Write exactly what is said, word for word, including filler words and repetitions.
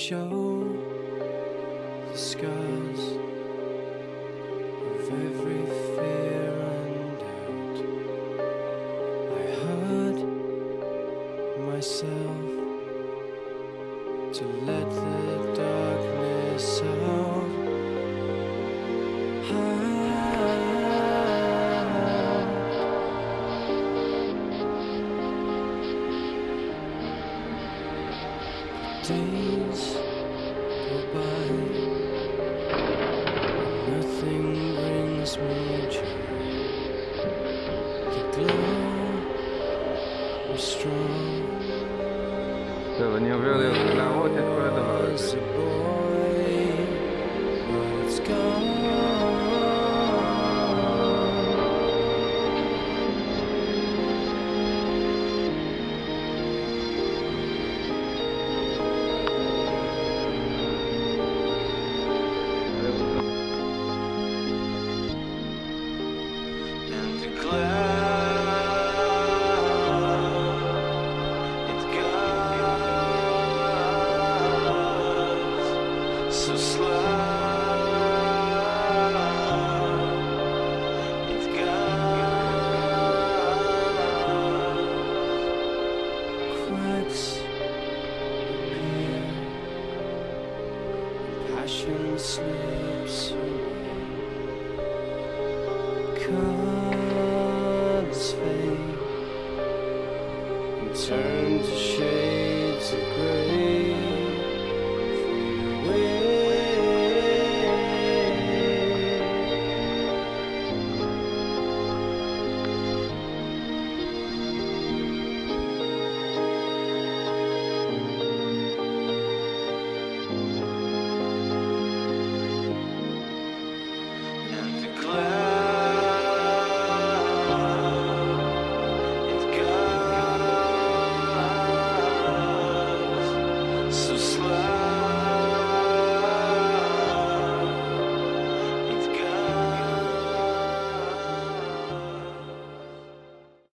show the scars of every fear and doubt. I hurt myself to let the darkness out. Days go by, nothing brings me joy. The glow was strong. Devo не увидел, когда вот это As a boy, but it's gone. So slow, it's gone. Cracks appear, passion slips away. Colors fade and turn to shades of gray.